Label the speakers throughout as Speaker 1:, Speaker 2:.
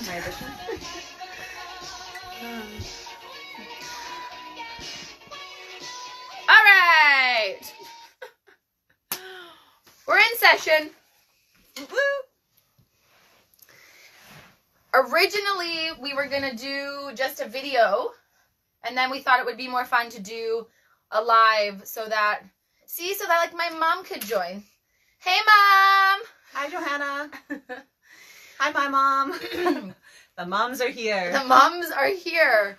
Speaker 1: My addition.
Speaker 2: All right. We're in session.
Speaker 1: Woo!
Speaker 2: Originally, we were going to do just a video, and then we thought it would be more fun to do a live so that like my mom could join. Hey, Mom!
Speaker 1: Hi, Johanna. Hi, my mom. The moms are here.
Speaker 2: The moms are here.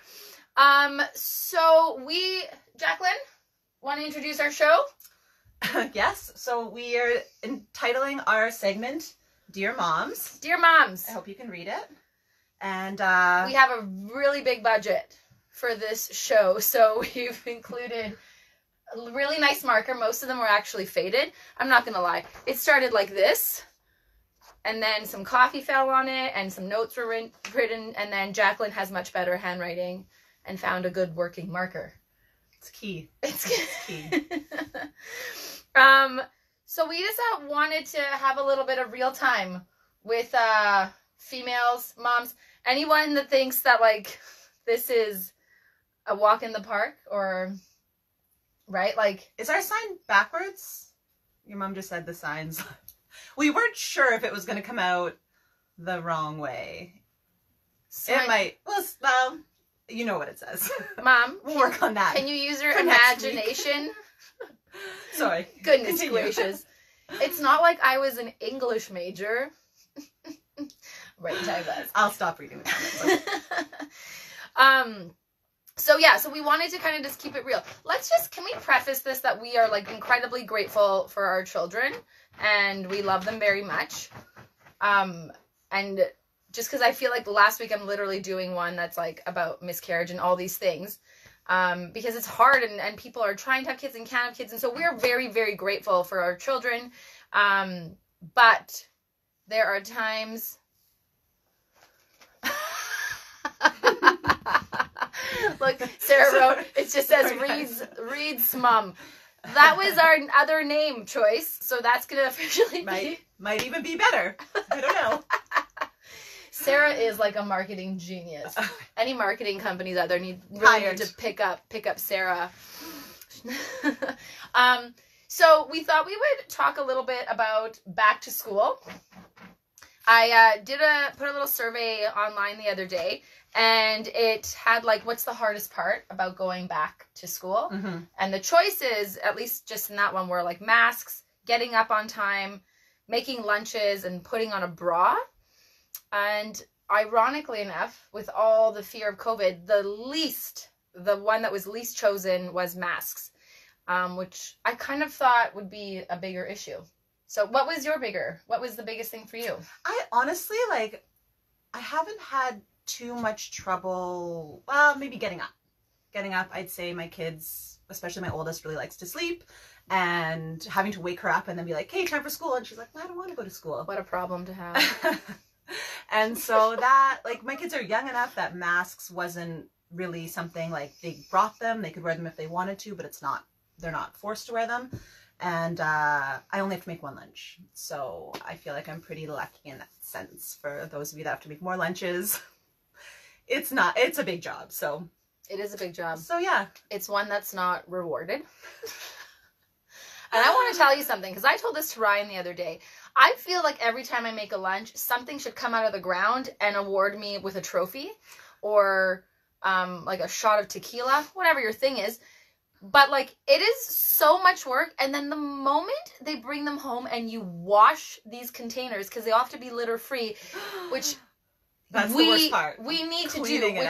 Speaker 2: So Jacqueline, want to introduce our show?
Speaker 1: Yes. So we are entitling our segment, Dear Moms.
Speaker 2: Dear Moms.
Speaker 1: I hope you can read it. And
Speaker 2: we have a really big budget for this show, so we've included a really nice marker. Most of them were actually faded. I'm not going to lie. It started like this, and then some coffee fell on it, and some notes were written, and then Jacqueline has much better handwriting and found a good working marker.
Speaker 1: It's key.
Speaker 2: It's
Speaker 1: key.
Speaker 2: So we just wanted to have a little bit of real time with females, moms, anyone that thinks that like this is a walk in the park, or right, like,
Speaker 1: is our sign backwards? Your mom just said the signs. We weren't sure if it was going to come out the wrong way. It might. Well, you know what it says.
Speaker 2: Mom,
Speaker 1: we'll work on that.
Speaker 2: Can you use your imagination?
Speaker 1: Sorry.
Speaker 2: Goodness gracious. It's not like I was an English major. Right, I was.
Speaker 1: I'll stop reading the comments.
Speaker 2: So we wanted to kind of just keep it real. Can we preface this that we are like incredibly grateful for our children and we love them very much. And just because I feel like last week I'm literally doing one that's like about miscarriage and all these things. Because it's hard and people are trying to have kids and can't have kids. And so we're very, very grateful for our children. But there are times... Look, Sarah wrote, it just says Reed's mom. That was our other name choice. So that's going to officially
Speaker 1: might even be better. I don't know.
Speaker 2: Sarah is like a marketing genius. Any marketing companies out there need to pick up Sarah. So we thought we would talk a little bit about back to school. I put a little survey online the other day, and it had like, what's the hardest part about going back to school?
Speaker 1: Mm-hmm.
Speaker 2: And the choices, at least just in that one, were like masks, getting up on time, making lunches, and putting on a bra. And ironically enough, with all the fear of COVID, the one that was least chosen was masks, which I kind of thought would be a bigger issue. So what was the biggest thing for you?
Speaker 1: I honestly, I haven't had too much trouble, well, maybe getting up. I'd say my kids, especially my oldest, really likes to sleep, and having to wake her up and then be like, hey, time for school. And she's like, I don't want to go to school.
Speaker 2: What a problem to have.
Speaker 1: And so that, my kids are young enough that masks wasn't really something, they brought them, they could wear them if they wanted to, but they're not forced to wear them. And I only have to make one lunch. So I feel like I'm pretty lucky in that sense. For those of you that have to make more lunches, it's a big job. So
Speaker 2: it is a big job.
Speaker 1: So yeah.
Speaker 2: It's one that's not rewarded. And I want to tell you something, because I told this to Ryan the other day. I feel like every time I make a lunch, something should come out of the ground and award me with a trophy or like a shot of tequila, whatever your thing is. But it is so much work. And then the moment they bring them home and you wash these containers, because they all have to be litter free, which
Speaker 1: that's the worst part.
Speaker 2: We need to do,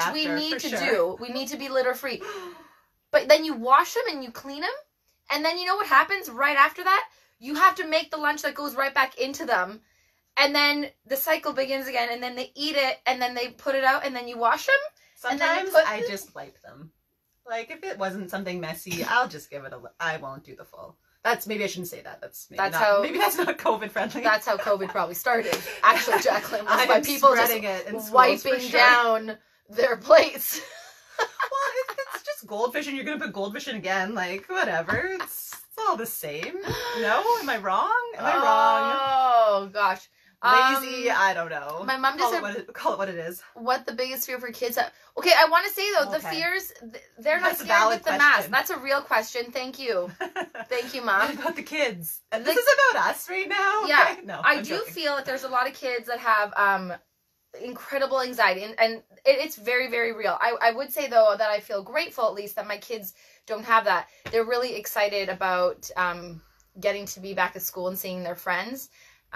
Speaker 2: We need to be litter free. But then you wash them and you clean them. And then you know what happens right after that? You have to make the lunch that goes right back into them. And then the cycle begins again. And then they eat it. And then they put it out. And then you wash them.
Speaker 1: Sometimes I just wipe them. If it wasn't something messy, I'll just give it I won't do the full. Maybe I shouldn't say that. Maybe that's not COVID friendly.
Speaker 2: That's how COVID probably started. Actually, Jacqueline, was by people just wiping down their plates.
Speaker 1: Well, it's just goldfish and you're going to put goldfish in again. Whatever. It's all the same. No? Am I wrong?
Speaker 2: Oh, gosh.
Speaker 1: Lazy, I don't know.
Speaker 2: My mom just
Speaker 1: call it what it is.
Speaker 2: What the biggest fear for kids are. Okay, I want to say though, the fears, they're not scared with the mask. That's a real question. Thank you. Thank you, Mom.
Speaker 1: What about the kids? And this is about us right now?
Speaker 2: Yeah.
Speaker 1: Okay? No,
Speaker 2: I do feel that there's a lot of kids that have incredible anxiety, and it's very, very real. I would say though that I feel grateful at least that my kids don't have that. They're really excited about getting to be back at school and seeing their friends.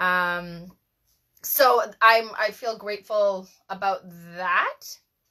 Speaker 2: So I feel grateful about that.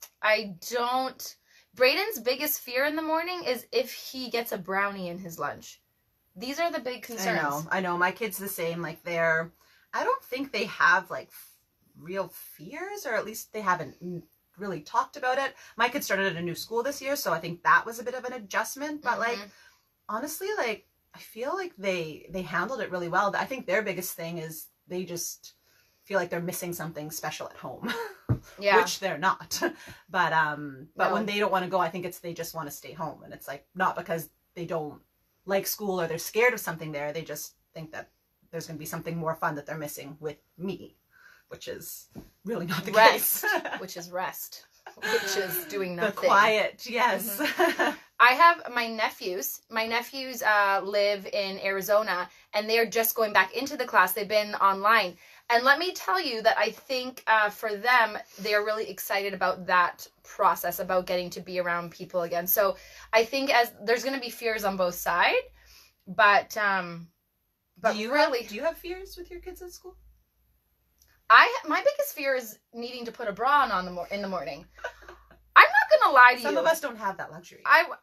Speaker 2: Brayden's biggest fear in the morning is if he gets a brownie in his lunch. These are the big concerns.
Speaker 1: I know. My kids the same. Like I don't think they have like real fears, or at least they haven't really talked about it. My kids started at a new school this year, so I think that was a bit of an adjustment. But like, honestly, like I feel like they handled it really well. I think their biggest thing is they just feel like they're missing something special at home. Yeah. Which they're not. But no. When they don't want to go, I think they just want to stay home. And it's like not because they don't like school or they're scared of something there. They just think that there's going to be something more fun that they're missing with me, which is really not the case.
Speaker 2: Which is rest. Which is doing nothing.
Speaker 1: The quiet, yes.
Speaker 2: I have my nephews. My nephews live in Arizona, and they are just going back into the class. They've been online. And let me tell you that I think for them, they're really excited about that process, about getting to be around people again. So I think there's going to be fears on both sides, but
Speaker 1: do you have fears with your kids at school?
Speaker 2: My biggest fear is needing to put a bra on in the morning. I'm not gonna lie to you.
Speaker 1: Some of us don't have that luxury.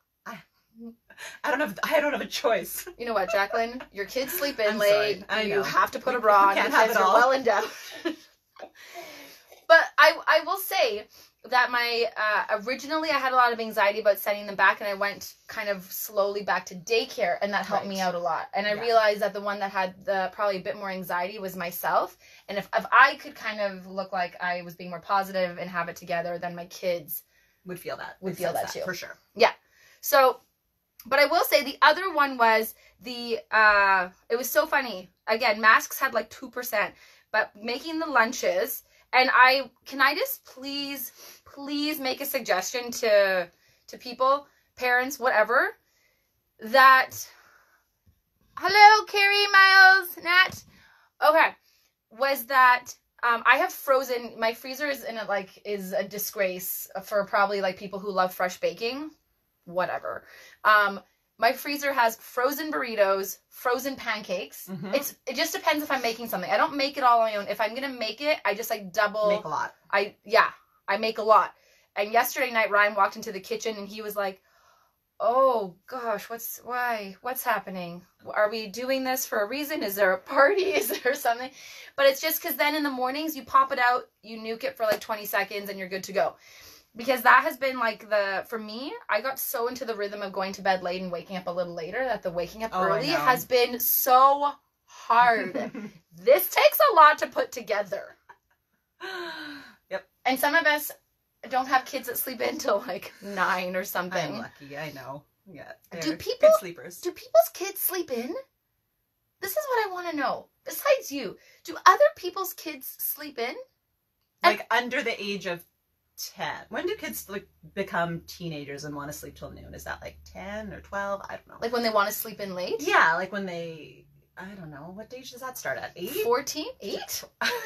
Speaker 1: I don't have a choice.
Speaker 2: You know what, Jacqueline? Your kids sleep in late. You have to put a bra on because you're well endowed. But I will say that originally I had a lot of anxiety about sending them back, and I went kind of slowly back to daycare, and that helped me out a lot. And I realized that the one that had probably a bit more anxiety was myself. And if I could kind of look like I was being more positive and have it together, then my kids
Speaker 1: would feel that.
Speaker 2: Too.
Speaker 1: For sure.
Speaker 2: Yeah. So, but I will say the other one was it was so funny. Again, masks had like 2%, but making the lunches, and can I just please make a suggestion to people, parents, whatever, that, hello, Carrie, Miles, Nat. Okay. Was that I have frozen, my freezer is a disgrace for probably like people who love fresh baking, whatever. My freezer has frozen burritos, frozen pancakes. Mm-hmm. It just depends if I'm making something. I don't make it all on my own. If I'm going to make it, I just double.
Speaker 1: Make a lot.
Speaker 2: I make a lot. And yesterday night, Ryan walked into the kitchen and he was like, oh gosh, what's happening? Are we doing this for a reason? Is there a party? Is there something? But it's just because then in the mornings you pop it out, you nuke it for like 20 seconds and you're good to go. Because that has been for me, I got so into the rhythm of going to bed late and waking up a little later that the waking up early has been so hard. This takes a lot to put together.
Speaker 1: Yep.
Speaker 2: And some of us don't have kids that sleep in till 9 or something.
Speaker 1: I'm lucky, I know. Yeah.
Speaker 2: Do people
Speaker 1: good sleepers.
Speaker 2: Do people's kids sleep in? This is what I want to know. Besides you, do other people's kids sleep in?
Speaker 1: Under the age of 10. When do kids become teenagers and want to sleep till noon? Is that 10 or 12? I don't know.
Speaker 2: When they want to sleep in late?
Speaker 1: Yeah, when I don't know. What age does that start at? 8?
Speaker 2: 14? 8?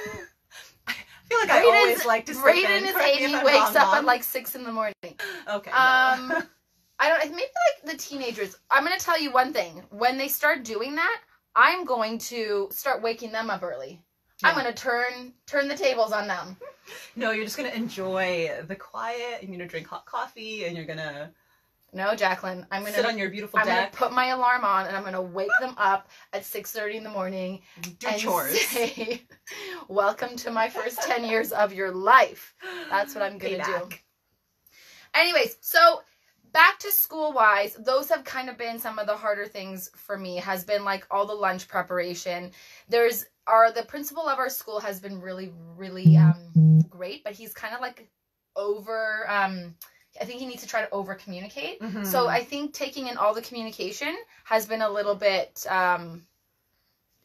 Speaker 1: I feel like I always like to sleep in.
Speaker 2: Brayden is 8. He wakes up at 6 in the morning.
Speaker 1: Okay.
Speaker 2: No. I don't. Maybe the teenagers. I'm gonna tell you one thing. When they start doing that, I'm going to start waking them up early. Yeah. I'm gonna turn the tables on them.
Speaker 1: No, you're just gonna enjoy the quiet. You're gonna drink hot coffee, and you're gonna.
Speaker 2: No, Jacqueline. I'm gonna
Speaker 1: sit on your beautiful deck.
Speaker 2: I'm gonna put my alarm on, and I'm gonna wake them up at 6:30 in the morning.
Speaker 1: Do chores.
Speaker 2: Say, welcome to my first 10 years of your life. That's what I'm gonna do. Anyways, so back to school wise, those have kind of been some of the harder things for me. Has been all the lunch preparation. The principal of our school has been really, really great, but he's kind of over. I think he needs to try to over communicate. Mm-hmm. So I think taking in all the communication has been a little bit.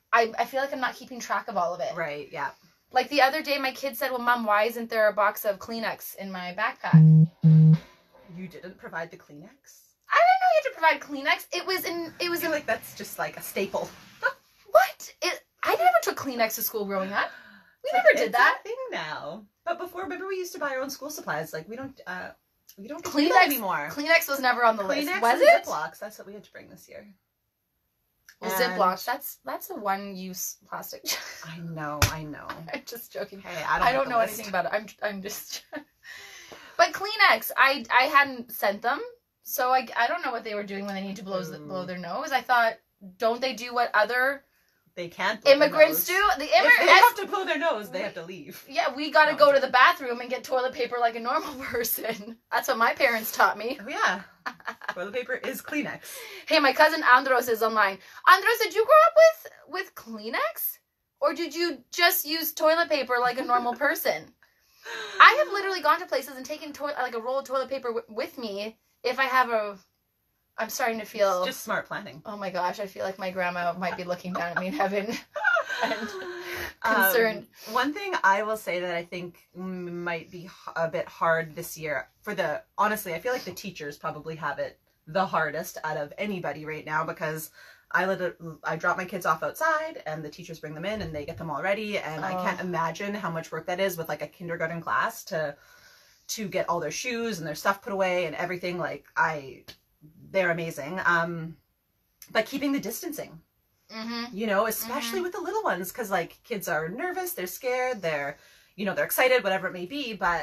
Speaker 2: I feel like I'm not keeping track of all of it.
Speaker 1: Right, yeah.
Speaker 2: Like the other day, my kid said, well, Mom, why isn't there a box of Kleenex in my backpack?
Speaker 1: You didn't provide the Kleenex?
Speaker 2: I didn't know you had to provide Kleenex. It was
Speaker 1: I feel like that's just like a staple.
Speaker 2: What? I never took Kleenex to school growing up. We never did that.
Speaker 1: It's a thing now. But before, remember we used to buy our own school supplies. Like we don't do
Speaker 2: Kleenex
Speaker 1: that anymore.
Speaker 2: Kleenex was never on the list.
Speaker 1: Kleenex
Speaker 2: Was
Speaker 1: and
Speaker 2: it?
Speaker 1: Ziplocs. That's what we had to bring this year.
Speaker 2: Well,
Speaker 1: And-
Speaker 2: Ziplocs. That's a one-use plastic.
Speaker 1: I know.
Speaker 2: I'm just joking.
Speaker 1: Hey,
Speaker 2: I don't know anything about it. I'm just. But Kleenex, I hadn't sent them, so I don't know what they were doing when they need to blow their nose. I thought, don't they do what other
Speaker 1: They can't blow
Speaker 2: immigrants do?
Speaker 1: their nose. If they have to blow their nose, they have to leave.
Speaker 2: Yeah, we got to
Speaker 1: No.
Speaker 2: go to the bathroom and get toilet paper like a normal person. That's what my parents taught me.
Speaker 1: Oh yeah. Toilet paper is Kleenex.
Speaker 2: Hey, my cousin Andros is online. Andros, did you grow up with Kleenex? Or did you just use toilet paper like a normal person? I have literally gone to places and taken like a roll of toilet paper with me if I have a... I'm starting to feel...
Speaker 1: It's just smart planning.
Speaker 2: Oh my gosh, I feel like my grandma might be looking down at me in heaven and concerned.
Speaker 1: One thing I will say that I think might be a bit hard this year honestly, I feel like the teachers probably have it the hardest out of anybody right now because I drop my kids off outside and the teachers bring them in and they get them all ready and I can't imagine how much work that is with like a kindergarten class to get all their shoes and their stuff put away and everything. Like they're amazing. But keeping the distancing, especially with the little ones, because like kids are nervous, they're scared, they're excited, whatever it may be, but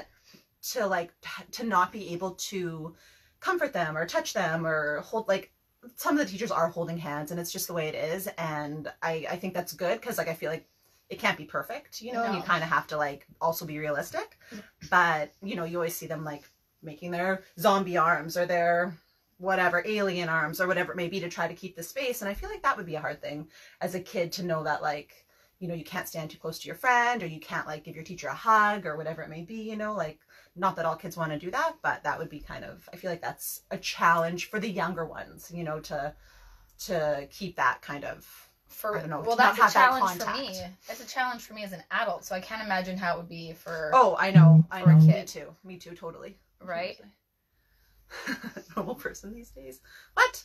Speaker 1: to not be able to comfort them or touch them or hold, like some of the teachers are holding hands and it's just the way it is. And I think that's good because like I feel like it can't be perfect, and you kind of have to like also be realistic, but you always see them like making their zombie arms or their whatever alien arms or whatever it may be to try to keep the space. And I feel like that would be a hard thing as a kid to know that like you can't stand too close to your friend or you can't like give your teacher a hug or whatever it may be, like not that all kids want to do that, but that would be kind of, I feel like that's a challenge for the younger ones, to keep that kind of, I don't know.
Speaker 2: Well, that's a challenge for me. That's a challenge for me as an adult, so I can't imagine how it would be for.
Speaker 1: Oh, I know.
Speaker 2: For a kid.
Speaker 1: Me too, totally.
Speaker 2: Right?
Speaker 1: Normal person these days. What?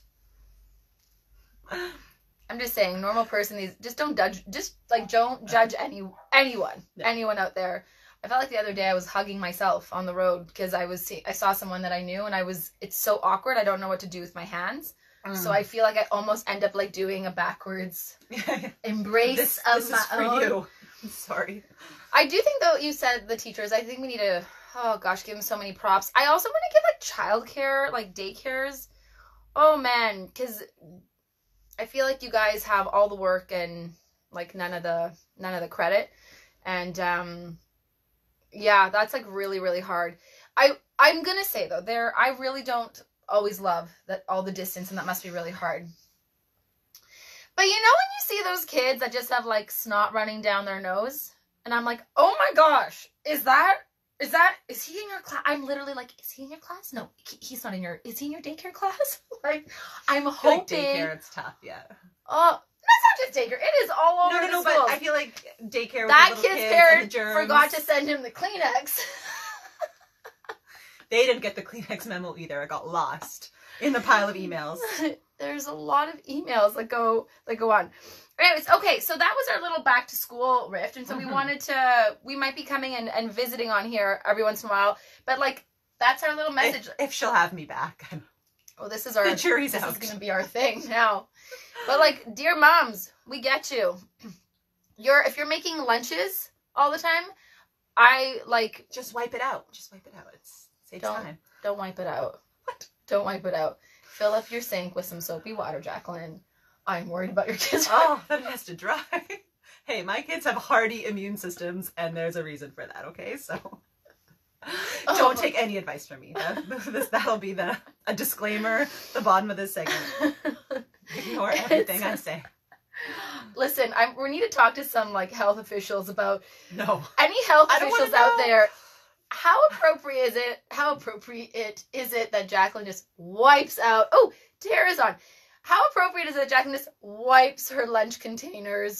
Speaker 2: I'm just saying, normal person just don't judge. Just like don't judge anyone out there. I felt like the other day I was hugging myself on the road because I saw someone that I knew and it's so awkward. I don't know what to do with my hands. So I feel like I almost end up like doing a backwards embrace
Speaker 1: this
Speaker 2: of
Speaker 1: is
Speaker 2: my
Speaker 1: for
Speaker 2: own.
Speaker 1: you. I'm sorry.
Speaker 2: I do think though, you said the teachers, I think we need to, oh gosh, give them so many props. I also want to give like childcare, like daycares. Oh man, because I feel like you guys have all the work and like none of the credit. And yeah, that's like really, really hard. I'm gonna say though, I really don't always love that all the distance, and that must be really hard. But when you see those kids that just have like snot running down their nose, and I'm like, oh my gosh, is he in your class? I'm literally like, is he in your class? No, he's not in your, is he in your daycare class? Like, I'm hoping.
Speaker 1: Like daycare, it's tough, yeah.
Speaker 2: Oh, that's not just daycare. It is all over
Speaker 1: No,
Speaker 2: the schools.
Speaker 1: but I feel like daycare with
Speaker 2: That
Speaker 1: the little
Speaker 2: kid's
Speaker 1: kids
Speaker 2: parent
Speaker 1: and the germs.
Speaker 2: forgot to send him the Kleenex.
Speaker 1: They didn't get the Kleenex memo either. It got lost in the pile of emails.
Speaker 2: There's a lot of emails that go on. Anyways, okay, so that was our little back to school rift, and so we might be coming and visiting on here every once in a while, but like that's our little message.
Speaker 1: If she'll have me back.
Speaker 2: Oh, this is our
Speaker 1: The jury's
Speaker 2: this
Speaker 1: out.
Speaker 2: is gonna be our thing now. But like, dear moms, we get you. If you're making lunches all the time, I like
Speaker 1: Just wipe it out. Just wipe it out. It's saves time.
Speaker 2: Don't wipe it out.
Speaker 1: What?
Speaker 2: Don't wipe it out. Fill up your sink with some soapy water, Jacqueline. I'm worried about your kids.
Speaker 1: Oh, then it has to dry. Hey, my kids have hardy immune systems, and there's a reason for that, okay? So don't take any advice from me. That'll be a disclaimer, the bottom of this segment. Ignore everything I say.
Speaker 2: Listen, we need to talk to some like health officials about
Speaker 1: No.
Speaker 2: any health
Speaker 1: I don't wanna
Speaker 2: officials out
Speaker 1: know.
Speaker 2: there. How appropriate is it that Jacqueline just wipes out? Oh, Tara's on. How appropriate is it that Jacqueline just wipes her lunch containers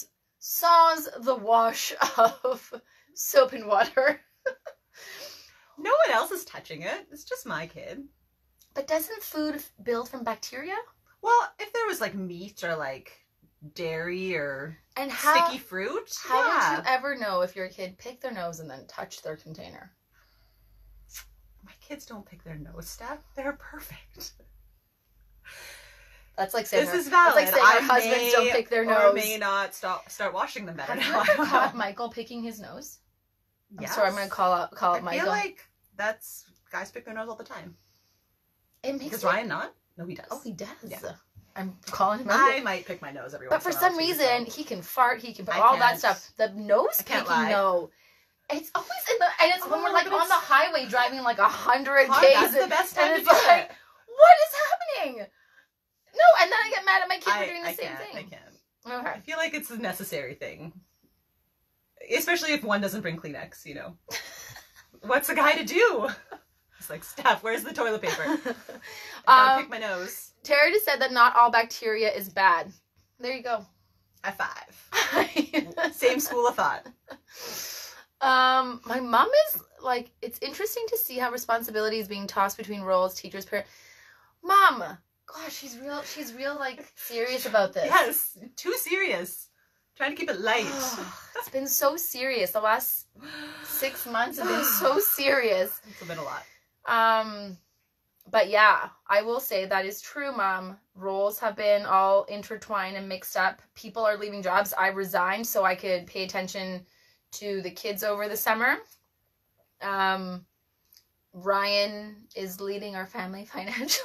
Speaker 2: sans the wash of soap and water.
Speaker 1: No one else is touching it. It's just my kid.
Speaker 2: But doesn't food build from bacteria?
Speaker 1: Well, if there was like meat or like dairy or
Speaker 2: And how,
Speaker 1: sticky fruit,
Speaker 2: how
Speaker 1: yeah.
Speaker 2: would you ever know if your kid picked their nose and then touched their container?
Speaker 1: My kids don't pick their nose, Steph. They're perfect.
Speaker 2: That's like saying
Speaker 1: This is valid.
Speaker 2: That's like saying our husbands don't pick their nose.
Speaker 1: Or may not start washing them better.
Speaker 2: Have you
Speaker 1: now.
Speaker 2: ever caught Michael picking his nose? I'm
Speaker 1: Yes.
Speaker 2: sorry, I'm gonna call out
Speaker 1: I
Speaker 2: Michael.
Speaker 1: feel like that's guys pick their nose all the time.
Speaker 2: It makes
Speaker 1: Does
Speaker 2: me-
Speaker 1: Ryan not? No, he does.
Speaker 2: Oh, he does.
Speaker 1: Yeah.
Speaker 2: I'm calling him out.
Speaker 1: I might pick my nose every
Speaker 2: But
Speaker 1: once
Speaker 2: for
Speaker 1: in a
Speaker 2: some
Speaker 1: while, too,
Speaker 2: reason,
Speaker 1: so.
Speaker 2: he can fart, he can put
Speaker 1: I
Speaker 2: all that
Speaker 1: can't.
Speaker 2: stuff. The nose
Speaker 1: I can't
Speaker 2: picking,
Speaker 1: lie.
Speaker 2: no. It's always in the, and it's when
Speaker 1: Oh,
Speaker 2: we're like
Speaker 1: but
Speaker 2: on the
Speaker 1: it's-
Speaker 2: highway driving like 100
Speaker 1: God,
Speaker 2: Ks.
Speaker 1: that's the best time
Speaker 2: and
Speaker 1: to
Speaker 2: it's
Speaker 1: do
Speaker 2: like,
Speaker 1: it.
Speaker 2: what is happening? No, and then I get mad at my kids for doing the
Speaker 1: I
Speaker 2: same
Speaker 1: can't. I
Speaker 2: thing.
Speaker 1: can't.
Speaker 2: Okay.
Speaker 1: I feel like it's a necessary thing. Especially if one doesn't bring Kleenex, you know. What's a guy to do? It's like, Steph, where's the toilet paper? I gotta pick my nose.
Speaker 2: Terry just said that not all bacteria is bad. There you go.
Speaker 1: High five. Same school of thought.
Speaker 2: My mom is like, it's interesting to see how responsibility is being tossed between roles, teachers, parents. Mom, gosh, she's real like serious about this.
Speaker 1: Yes, too serious. Trying to keep it light.
Speaker 2: It's been so serious. The last 6 months have been so serious.
Speaker 1: It's been a lot.
Speaker 2: But yeah, I will say that is true, Mom. Roles have been all intertwined and mixed up. People are leaving jobs. I resigned so I could pay attention to the kids over the summer. Ryan is leading our family financially.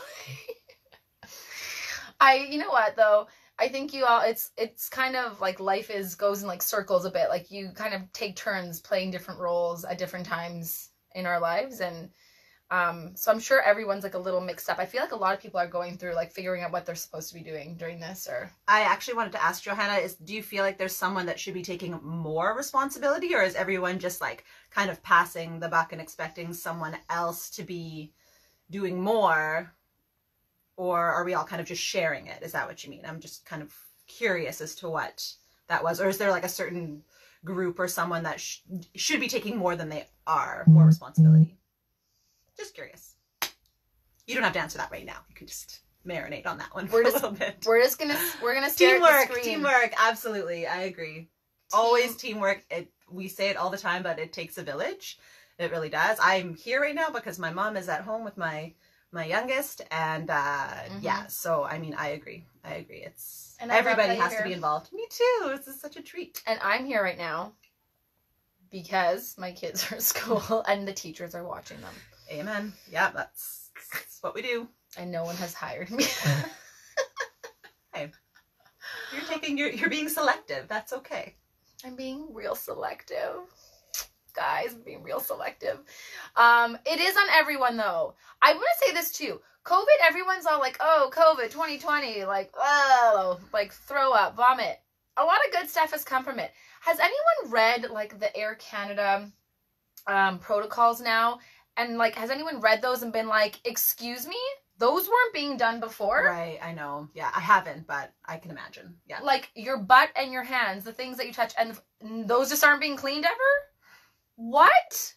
Speaker 2: You know what though? I think you all, it's kind of like life goes in like circles a bit. Like you kind of take turns playing different roles at different times in our lives. And so I'm sure everyone's like a little mixed up. I feel like a lot of people are going through like figuring out what they're supposed to be doing during this. Or
Speaker 1: I actually wanted to ask Johanna, do you feel like there's someone that should be taking more responsibility, or is everyone just like kind of passing the buck and expecting someone else to be doing more? Or are we all kind of just sharing it? Is that what you mean? I'm just kind of curious as to what that was. Or is there like a certain group or someone that should be taking more than they are, more responsibility? Just curious. You don't have to answer that right now. You can just marinate on that one for a little bit.
Speaker 2: We're gonna stare at the screen.
Speaker 1: Teamwork. Absolutely. I agree. Always teamwork. We say it all the time, but it takes a village. It really does. I'm here right now because my mom is at home with my youngest, and yeah, so I mean, I agree. It's
Speaker 2: And
Speaker 1: everybody has to be involved. Me too. This is such a treat.
Speaker 2: And I'm here right now because my kids are at school and the teachers are watching them.
Speaker 1: Amen. Yeah, that's what we do.
Speaker 2: And no one has hired me.
Speaker 1: Hey, you're being selective. That's okay.
Speaker 2: I'm being real selective. Guys, I'm being real selective. It is on everyone though. I want to say this too. COVID, everyone's all like, oh, COVID 2020, like, oh, like throw up, vomit. A lot of good stuff has come from it. Has anyone read like the Air Canada protocols now? And like, has anyone read those and been like, excuse me? Those weren't being done before?
Speaker 1: Right, I know. Yeah, I haven't, but I can imagine. Yeah.
Speaker 2: Like your butt and your hands, the things that you touch, and those just aren't being cleaned ever? What?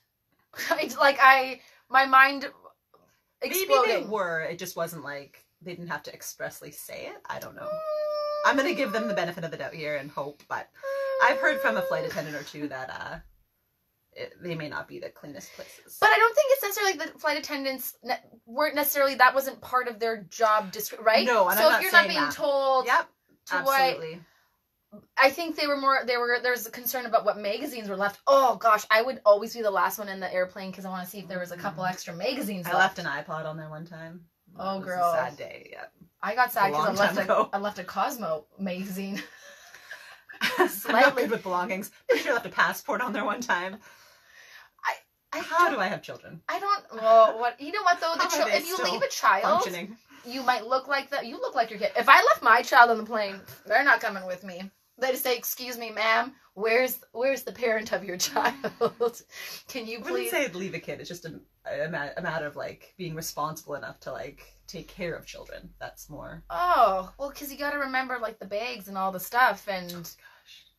Speaker 2: My mind exploding.
Speaker 1: Maybe they were. It just wasn't like they didn't have to expressly say it. I don't know. I'm gonna give them the benefit of the doubt here and hope, but I've heard from a flight attendant or two that they may not be the cleanest places.
Speaker 2: But I don't think it's necessarily like the flight attendants weren't necessarily, that wasn't part of their job description, right?
Speaker 1: No, and
Speaker 2: so
Speaker 1: I'm
Speaker 2: if
Speaker 1: not
Speaker 2: you're
Speaker 1: saying
Speaker 2: not being
Speaker 1: that.
Speaker 2: told,
Speaker 1: Yep,
Speaker 2: to
Speaker 1: absolutely.
Speaker 2: I think there was a concern about what magazines were left. Oh gosh, I would always be the last one in the airplane because I want to see if there was a couple extra magazines
Speaker 1: I left an iPod on there one time.
Speaker 2: Oh,
Speaker 1: It was
Speaker 2: girl.
Speaker 1: a sad day. Yeah.
Speaker 2: I got sad
Speaker 1: A long
Speaker 2: because
Speaker 1: time ago.
Speaker 2: I left a Cosmo magazine.
Speaker 1: I'm not
Speaker 2: Slightly.
Speaker 1: good with belongings. Pretty sure I left a passport on there one time. How do I have children?
Speaker 2: I don't. Well, what you know? What though?
Speaker 1: How are they
Speaker 2: If you
Speaker 1: still
Speaker 2: leave a child,
Speaker 1: functioning?
Speaker 2: you might look like that. You look like your kid. If I left my child on the plane, they're not coming with me. They just say, "Excuse me, ma'am. Where's the parent of your child? Can you
Speaker 1: I wouldn't
Speaker 2: please?"
Speaker 1: say leave a kid. It's just a matter of like being responsible enough to like take care of children. That's more.
Speaker 2: Oh well, because you got to remember like the bags and all the stuff, and
Speaker 1: Gosh.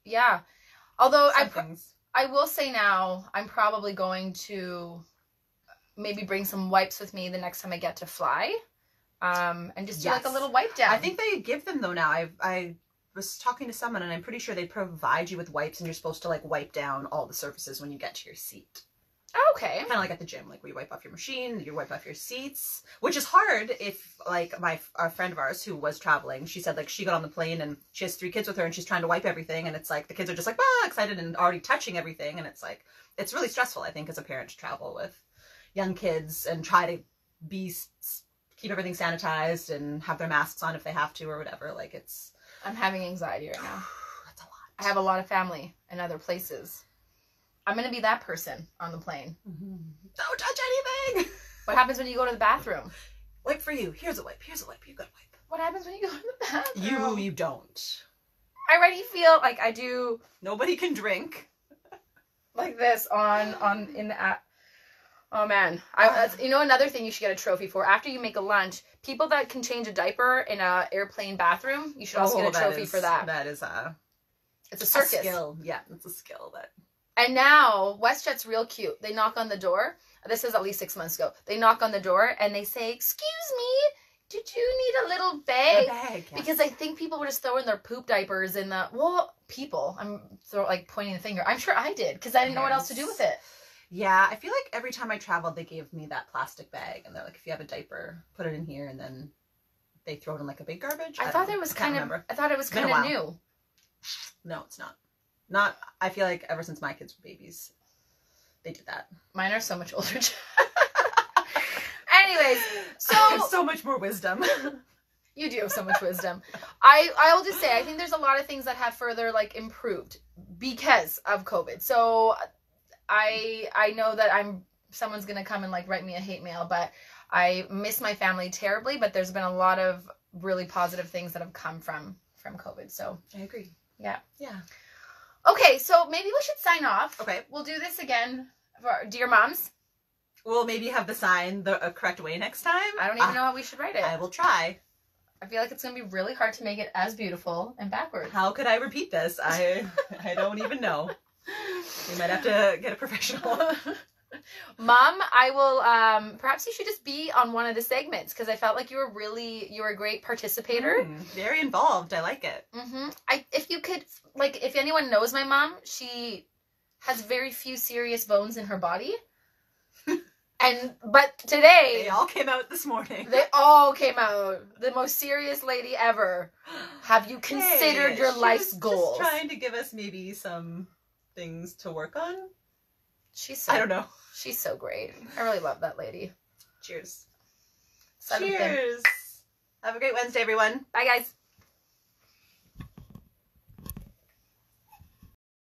Speaker 2: Yeah. Although
Speaker 1: Some things.
Speaker 2: I will say now, I'm probably going to maybe bring some wipes with me the next time I get to fly. And just do like a
Speaker 1: Yes.
Speaker 2: little wipe down.
Speaker 1: I think they give them though now. I was talking to someone and I'm pretty sure they provide you with wipes and you're supposed to like wipe down all the surfaces when you get to your seat.
Speaker 2: Okay.
Speaker 1: Kind of like at the gym, like where you wipe off your machine, you wipe off your seats, which is hard if like a friend of ours who was traveling, she said like she got on the plane and she has 3 kids with her and she's trying to wipe everything and it's like the kids are just like excited and already touching everything and it's like it's really stressful I think as a parent to travel with young kids and try to keep everything sanitized and have their masks on if they have to or whatever. Like it's
Speaker 2: I'm having anxiety right now.
Speaker 1: that's a lot.
Speaker 2: I have a lot of family in other places. I'm going to be that person on the plane.
Speaker 1: Mm-hmm. Don't touch anything.
Speaker 2: What happens when you go to the bathroom?
Speaker 1: Wipe for you. Here's a wipe. Here's a wipe. You got a wipe.
Speaker 2: What happens when you go to the bathroom?
Speaker 1: You don't.
Speaker 2: I already feel like I do
Speaker 1: Nobody can drink.
Speaker 2: like this in the app. Oh man. You know another thing you should get a trophy for? After you make a lunch, people that can change a diaper in a airplane bathroom, you should also get a trophy for that.
Speaker 1: That is
Speaker 2: It's a circus.
Speaker 1: skill. Yeah, it's a skill that.
Speaker 2: And now WestJet's real cute. They knock on the door. This is at least 6 months ago. They knock on the door and they say, "Excuse me, did you need a little bag?"
Speaker 1: Yeah.
Speaker 2: Because I think people were just throwing their poop diapers in the people. I'm pointing the finger. I'm sure I did because I didn't know what else to do with it.
Speaker 1: Yeah, I feel like every time I traveled, they gave me that plastic bag, and they're like, "If you have a diaper, put it in here," and then they throw it in like a big garbage.
Speaker 2: I thought it was kind of new.
Speaker 1: No, it's not. Not. I feel like ever since my kids were babies, they did that.
Speaker 2: Mine are so much older. Anyways, so
Speaker 1: I have so much more wisdom.
Speaker 2: You do have so much wisdom. I will just say I think there's a lot of things that have further like improved because of COVID. So I know that someone's gonna come and like write me a hate mail, but I miss my family terribly. But there's been a lot of really positive things that have come from COVID. So
Speaker 1: I agree.
Speaker 2: Yeah.
Speaker 1: Okay,
Speaker 2: so maybe we should sign off.
Speaker 1: Okay.
Speaker 2: We'll do this again for Dear Moms.
Speaker 1: We'll maybe have the sign the correct way next time.
Speaker 2: I don't even know how we should write it.
Speaker 1: I will try.
Speaker 2: I feel like it's going to be really hard to make it as beautiful and backwards.
Speaker 1: How could I repeat this? I don't even know. We might have to get a professional.
Speaker 2: Mom, I will, perhaps you should just be on one of the segments because I felt like you were a great participator.
Speaker 1: Very involved. I like it.
Speaker 2: Mm-hmm. If you could, like, if anyone knows my mom, she has very few serious bones in her body. But today...
Speaker 1: They all came out this morning.
Speaker 2: They all came out. The most serious lady ever. Have you considered your life's goals?
Speaker 1: Just trying to give us maybe some things to work on.
Speaker 2: I
Speaker 1: don't know.
Speaker 2: She's so great. I really love that lady.
Speaker 1: Cheers.
Speaker 2: Cheers.
Speaker 1: Have a great Wednesday, everyone.
Speaker 2: Bye, guys.